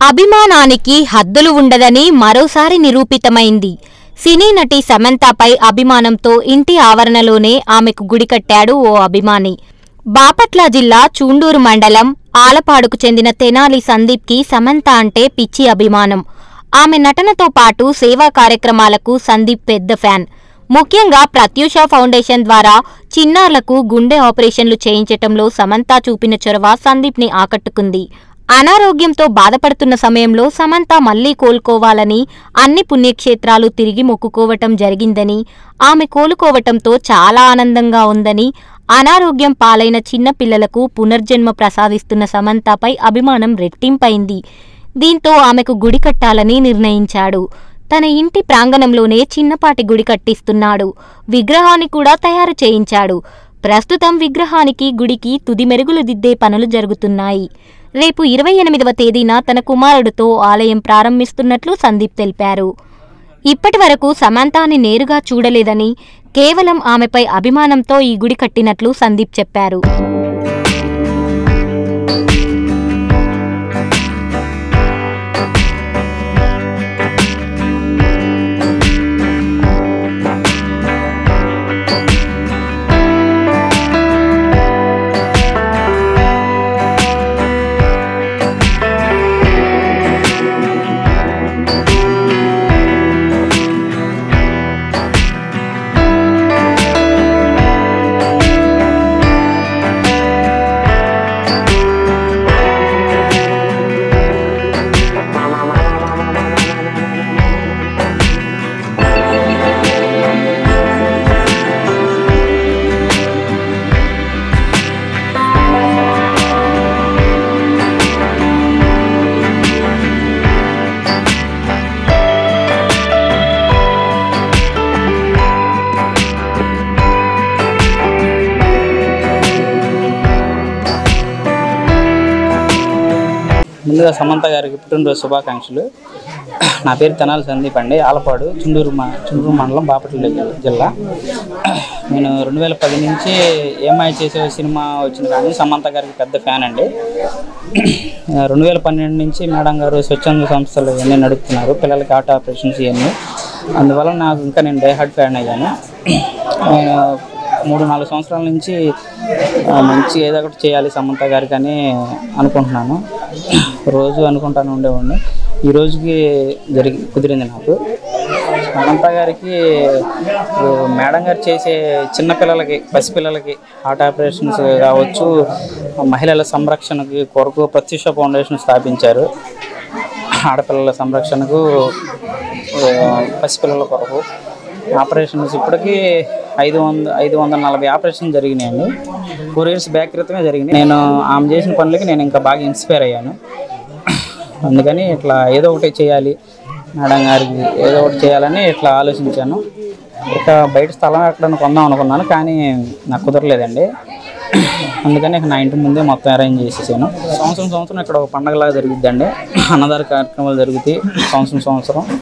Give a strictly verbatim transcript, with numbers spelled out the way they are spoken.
అభిమానానికి హద్దులు ఉండదని మరోసారి నిరూపితమైంది. సినీ నటి సమంతపై అభిమానంతో ఇంటి ఆవరణలోనే ఆమెకు గుడి కట్టాడు ఓ అభిమాని. బాపట్ల జిల్లా చూండూరు మండలం ఆలపాడుకు చెందిన తెనాలి సందీప్కి సమంత అంటే పిచ్చి అభిమానం. ఆమె నటనతో పాటు సేవా కార్యక్రమాలకు సందీప్ పెద్ద ఫ్యాన్. ముఖ్యంగా ప్రత్యూష ఫౌండేషన్ ద్వారా చిన్నారులకు గుండె ఆపరేషన్లు చేయించటంలో సమంత చూపిన చొరవ సందీప్ని ఆకట్టుకుంది. అనారోగ్యంతో బాధపడుతున్న సమయంలో సమంత మళ్లీ కోలుకోవాలని అన్ని పుణ్యక్షేత్రాలు తిరిగి మొక్కుకోవటం జరిగిందని, ఆమె కోలుకోవటంతో చాలా ఆనందంగా ఉందని, అనారోగ్యం పాలైన చిన్న పిల్లలకు పునర్జన్మ ప్రసాదిస్తున్న సమంతపై అభిమానం రెట్టింపైంది. దీంతో ఆమెకు గుడి కట్టాలని నిర్ణయించాడు. తన ఇంటి ప్రాంగణంలోనే చిన్నపాటి గుడి కట్టిస్తున్నాడు. విగ్రహాన్ని కూడా తయారు చేయించాడు. ప్రస్తుతం విగ్రహానికి గుడికి తుది మెరుగులు దిద్దే పనులు జరుగుతున్నాయి. రేపు ఇరవై ఎనిమిదవ తేదీన తన కుమారుడితో ఆలయం ప్రారంభిస్తున్నట్లు సందీప్ తెలిపారు. ఇప్పటి వరకు సమంతాని నేరుగా చూడలేదని, కేవలం ఆమెపై అభిమానంతో ఈ గుడి కట్టినట్లు సందీప్ చెప్పారు. ముందుగా సమంత గారికి పుట్టినరోజు శుభాకాంక్షలు. నా పేరు తెనాలి సందీప్ అండి. ఆలపాడు చుండూరు చుండూరు మండలం బాపట్ల జిల్లా. నేను రెండు వేల పది నుంచి ఏమై చేసే సినిమా వచ్చింది కానీ సమంత గారికి పెద్ద ఫ్యాన్ అండి. రెండు వేల పన్నెండు నుంచి మేడం గారు స్వచ్ఛంద సంస్థలు ఇవన్నీ నడుపుతున్నారు, పిల్లలకి హార్ట్ ఆపరేషన్స్ ఇవన్నీ. అందువల్ల నాకు ఇంకా నేను డైహార్ట్ ఫ్యాన్ అయ్యాను. నేను మూడు నాలుగు సంవత్సరాల నుంచి మంచి ఏదో ఒకటి చేయాలి సమంత గారికి అని అనుకుంటున్నాను. రోజు అనుకుంటాను ఉండేవాడిని. ఈ రోజుకి జరిగి కుదిరింది నాకు. సమంత గారికి మేడం గారు చేసే చిన్నపిల్లలకి, పసిపిల్లలకి హార్ట్ ఆపరేషన్స్ కావచ్చు, మహిళల సంరక్షణకి కొరకు ప్రత్యూష ఫౌండేషన్ స్థాపించారు. ఆడపిల్లల సంరక్షణకు, పసిపిల్లల కొరకు ఆపరేషన్స్ ఇప్పటికీ ఐదు వంద ఐదు వందల నలభై ఆపరేషన్ జరిగినాయండి. ఫోర్ ఇయర్స్ బ్యాక్ క్రితమే జరిగినాయి. నేను ఆమె చేసిన పనులకి నేను ఇంకా బాగా ఇన్స్పైర్ అయ్యాను. అందుకని ఇట్లా ఏదో ఒకటి చేయాలి, మేడం గారికి ఏదో ఒకటి చేయాలని ఇట్లా ఆలోచించాను. ఇక బయట స్థలం ఎక్కడైనా కొందాం అనుకున్నాను, కానీ నాకు కుదరలేదండి. అందుకని నా ఇంటి ముందే మొత్తం అరేంజ్ చేసేసాను. సంవత్సరం సంవత్సరం ఇక్కడ ఒక పండగలాగా జరుగుద్దండి. అన్నదాన కార్యక్రమాలు జరుగుతాయి సంవత్సరం సంవత్సరం.